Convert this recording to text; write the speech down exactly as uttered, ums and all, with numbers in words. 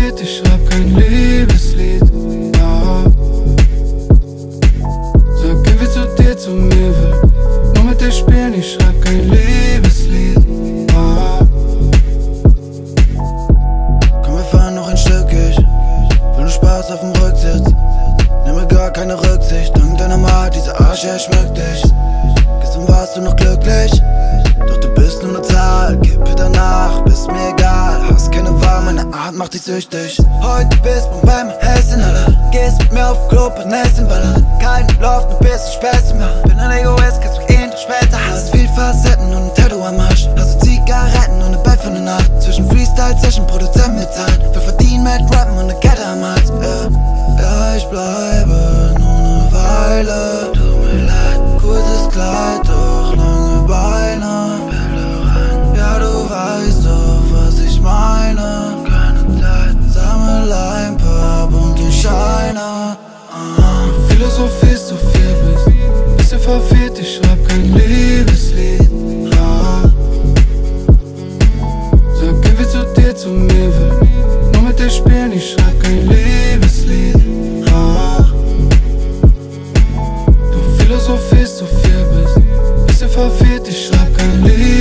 verwirrt, ich schreib kein Liebeslied. Ja. Sag, geh wie zu dir, zu mir will nur mit dir spielen, ich schreib kein Liebeslied. Ja. Komm, wir fahren noch ein Stück, ich will nur Spaß auf dem Rücksitz. Nimm mir gar keine Rücksicht, dank deiner Mat, dieser Arsch, er schmückt dich. Gestern warst du noch glücklich, doch du bist nur eine Zahl. Kippe danach, bist mir egal, hast keine Wahl, meine Art macht dich süchtig. Heute bist du beim Essen, Alter, gehst mit mir auf Klo, Nessen, ballern. Kein Lauf, du bist ein Späßchen, Mann. Bin ein Egoist, kannst mich eh nicht später. Hast viel Facetten und ein Tattoo am Arsch. Hast du Zigaretten und eine Bett für eine Nacht. Zwischen Freestyle-Session, Produzent mit Zahlen. Wir verdienen mit Rappen und eine Kette am Hals, yeah. Ja, ich bleibe nur eine Weile. Tut mir leid, kurzes Kleid, doch lange Beine. Ja, du weißt doch, was ich meine. Keine Zeit, sammel ein paar bunte Scheine. Du philosophierst, so viel bist bisschen verwirrt, ich schreib kein Liebeslied. Ja. Sag, geh wie zu dir, zu mir will nur mit dir spielen, ich schreib kein Liebeslied. Ja. Du philosophierst, so viel bist bisschen verwirrt, ich schreib kein Liebeslied.